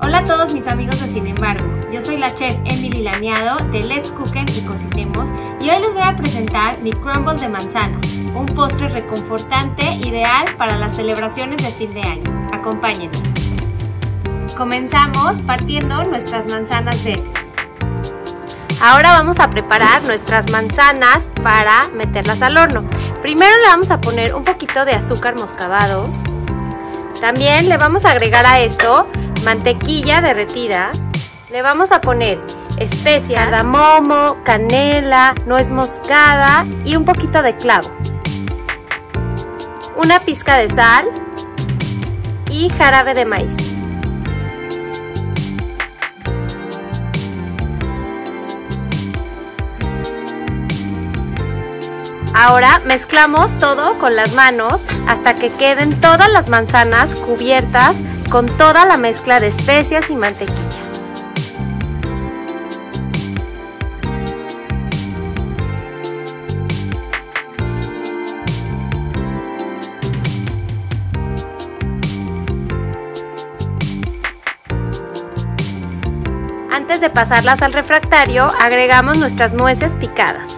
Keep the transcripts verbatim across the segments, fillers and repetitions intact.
Hola a todos mis amigos de Sin Embargo, yo soy la chef Emily Laniado de Let's Cook y Cocinemos y hoy les voy a presentar mi crumble de manzana, un postre reconfortante ideal para las celebraciones de fin de año. Acompáñenme. Comenzamos partiendo nuestras manzanas verdes. Ahora vamos a preparar nuestras manzanas para meterlas al horno. Primero le vamos a poner un poquito de azúcar moscabado. También le vamos a agregar a esto mantequilla derretida. Le vamos a poner especias, cardamomo, canela, nuez moscada y un poquito de clavo. Una pizca de sal y jarabe de maíz. Ahora mezclamos todo con las manos hasta que queden todas las manzanas cubiertas con toda la mezcla de especias y mantequilla. Antes de pasarlas al refractario, agregamos nuestras nueces picadas.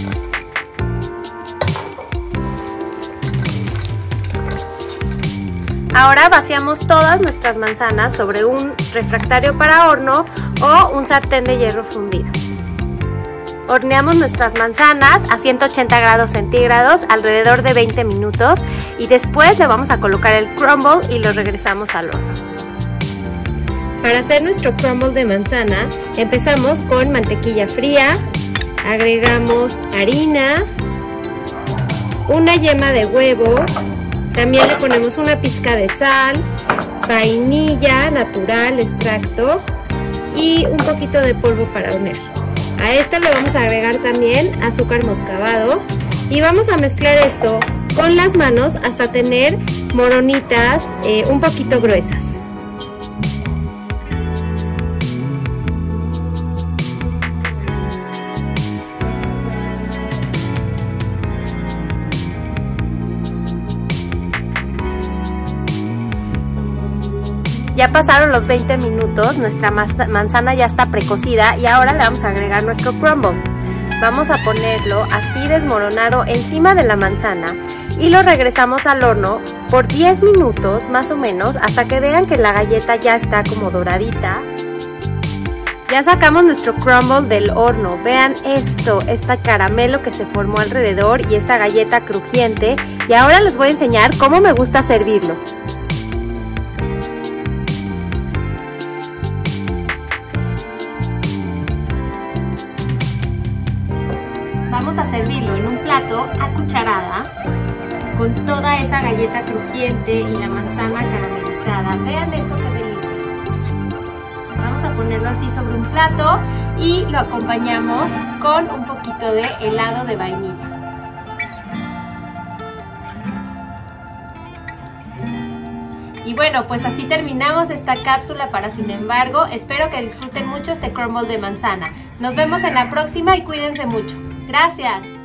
Ahora vaciamos todas nuestras manzanas sobre un refractario para horno o un sartén de hierro fundido. Horneamos nuestras manzanas a ciento ochenta grados centígrados alrededor de veinte minutos y después le vamos a colocar el crumble y lo regresamos al horno. Para hacer nuestro crumble de manzana empezamos con mantequilla fría, agregamos harina, una yema de huevo. También le ponemos una pizca de sal, vainilla natural, extracto y un poquito de polvo para hornear. A esto le vamos a agregar también azúcar moscabado y vamos a mezclar esto con las manos hasta tener moronitas eh, un poquito gruesas. Ya pasaron los veinte minutos, nuestra manzana ya está precocida y ahora le vamos a agregar nuestro crumble. Vamos a ponerlo así desmoronado encima de la manzana y lo regresamos al horno por diez minutos más o menos hasta que vean que la galleta ya está como doradita. Ya sacamos nuestro crumble del horno, vean esto, este caramelo que se formó alrededor y esta galleta crujiente y ahora les voy a enseñar cómo me gusta servirlo. Vamos a servirlo en un plato a cucharada con toda esa galleta crujiente y la manzana caramelizada. Vean esto qué delicia. Vamos a ponerlo así sobre un plato y lo acompañamos con un poquito de helado de vainilla. Y bueno, pues así terminamos esta cápsula para Sin Embargo. Espero que disfruten mucho este crumble de manzana. Nos vemos en la próxima y cuídense mucho. Gracias.